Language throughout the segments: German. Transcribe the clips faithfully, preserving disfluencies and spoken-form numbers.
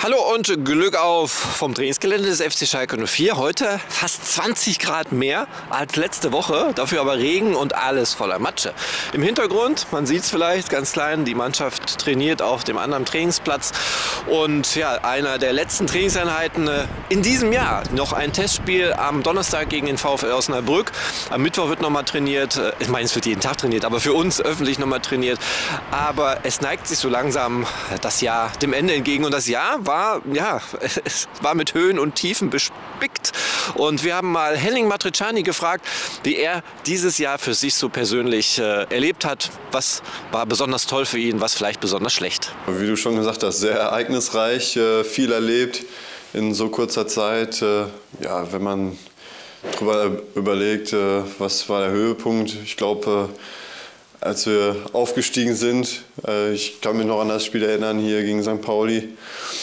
Hallo und Glück auf vom Trainingsgelände des F C Schalke null vier. Heute fast zwanzig Grad mehr als letzte Woche, dafür aber Regen und alles voller Matsche. Im Hintergrund, man sieht es vielleicht ganz klein, die Mannschaft trainiert auf dem anderen Trainingsplatz. Und ja, einer der letzten Trainingseinheiten in diesem Jahr. Noch ein Testspiel am Donnerstag gegen den VfL Osnabrück. Am Mittwoch wird nochmal trainiert. Ich meine, es wird jeden Tag trainiert, aber für uns öffentlich nochmal trainiert. Aber es neigt sich so langsam das Jahr dem Ende entgegen. Und das Jahr war War, ja, es war mit Höhen und Tiefen bespickt. Und wir haben mal Henning Matriciani gefragt, wie er dieses Jahr für sich so persönlich äh, erlebt hat. Was war besonders toll für ihn, was vielleicht besonders schlecht? Wie du schon gesagt hast, sehr ereignisreich, äh, viel erlebt in so kurzer Zeit. Äh, ja, wenn man darüber überlegt, äh, was war der Höhepunkt, ich glaube, äh, als wir aufgestiegen sind, äh, ich kann mich noch an das Spiel erinnern, hier gegen Sankt Pauli.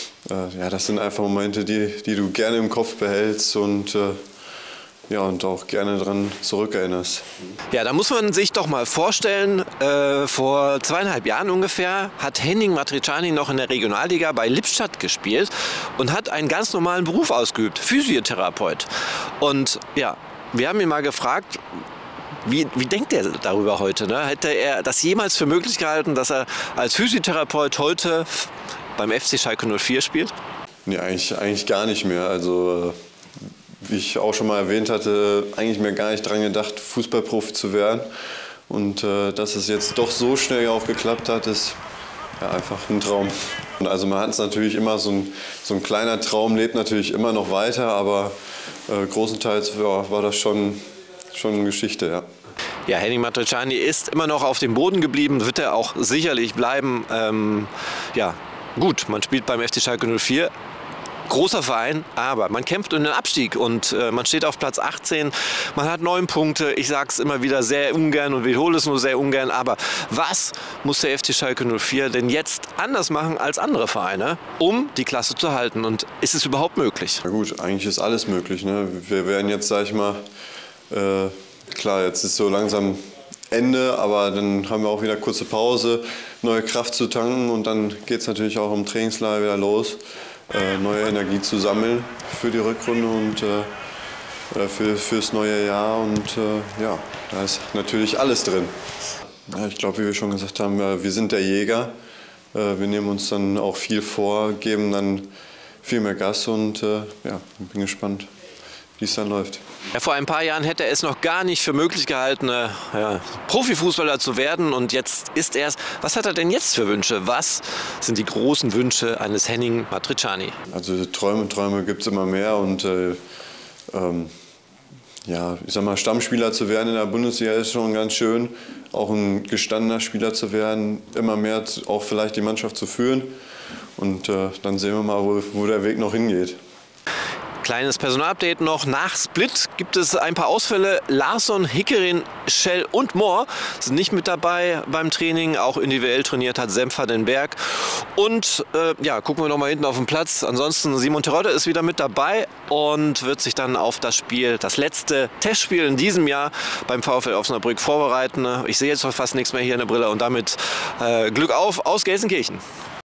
Äh, ja, das sind einfach Momente, die, die du gerne im Kopf behältst und, äh, ja, und auch gerne daran zurückerinnerst. Ja, da muss man sich doch mal vorstellen, äh, vor zweieinhalb Jahren ungefähr hat Henning Matriciani noch in der Regionalliga bei Lippstadt gespielt und hat einen ganz normalen Beruf ausgeübt, Physiotherapeut. Und ja, wir haben ihn mal gefragt, Wie, wie denkt er darüber heute? Ne? Hätte er das jemals für möglich gehalten, dass er als Physiotherapeut heute beim F C Schalke null vier spielt? Nee, eigentlich, eigentlich gar nicht mehr. Also, wie ich auch schon mal erwähnt hatte, eigentlich mir gar nicht dran gedacht, Fußballprofi zu werden. Und äh, dass es jetzt doch so schnell auch geklappt hat, ist ja, einfach ein Traum. Und also man hat es natürlich immer, so ein, so ein kleiner Traum lebt natürlich immer noch weiter, aber äh, großenteils ja, war das schon, schon eine Geschichte, ja. Ja, Henning Matriciani ist immer noch auf dem Boden geblieben, wird er auch sicherlich bleiben. Ähm, ja, gut, man spielt beim F C Schalke null vier. Großer Verein, aber man kämpft um den Abstieg und äh, man steht auf Platz achtzehn, man hat neun Punkte. Ich sage es immer wieder sehr ungern und wiederhole es nur sehr ungern, aber was muss der F C Schalke null vier denn jetzt anders machen als andere Vereine, um die Klasse zu halten? Und ist es überhaupt möglich? Na gut, eigentlich ist alles möglich. Ne? Wir werden jetzt, sag ich mal, äh, klar, jetzt ist so langsam Ende, aber dann haben wir auch wieder kurze Pause, neue Kraft zu tanken und dann geht es natürlich auch im Trainingslager wieder los, äh, neue Energie zu sammeln für die Rückrunde und äh, für, fürs neue Jahr und äh, ja, da ist natürlich alles drin. Ja, ich glaube, wie wir schon gesagt haben, wir sind der Jäger, äh, wir nehmen uns dann auch viel vor, geben dann viel mehr Gas und äh, ja, bin gespannt, wie es dann läuft. Ja, vor ein paar Jahren hätte er es noch gar nicht für möglich gehalten, äh, ja, Profifußballer zu werden. Und jetzt ist er es. Was hat er denn jetzt für Wünsche? Was sind die großen Wünsche eines Henning Matriciani? Also Träume, Träume gibt es immer mehr. Und äh, ähm, ja, ich sag mal, Stammspieler zu werden in der Bundesliga ist schon ganz schön. Auch ein gestandener Spieler zu werden, immer mehr auch vielleicht die Mannschaft zu führen. Und äh, dann sehen wir mal, wo, wo der Weg noch hingeht. Kleines Personalupdate noch. Nach Split gibt es ein paar Ausfälle. Larsson, Hickerin, Schell und Mohr sind nicht mit dabei beim Training. Auch individuell trainiert hat Senfer den Berg. Und äh, ja, gucken wir noch mal hinten auf den Platz. Ansonsten Simon Terodde ist wieder mit dabei und wird sich dann auf das Spiel, das letzte Testspiel in diesem Jahr beim VfL Osnabrück vorbereiten. Ich sehe jetzt fast nichts mehr hier in der Brille und damit äh, Glück auf aus Gelsenkirchen.